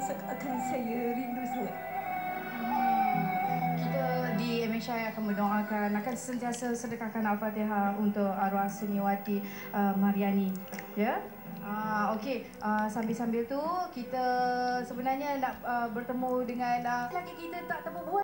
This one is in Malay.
akan saya rindu sangat. Kita di MHI akan mendoakan, akan sentiasa sedekahkan Al-Fatihah untuk arwah Seniwati Mariani. Ya. Okey, sambil-sambil tu kita sebenarnya nak bertemu dengan lagi kita tak terbual.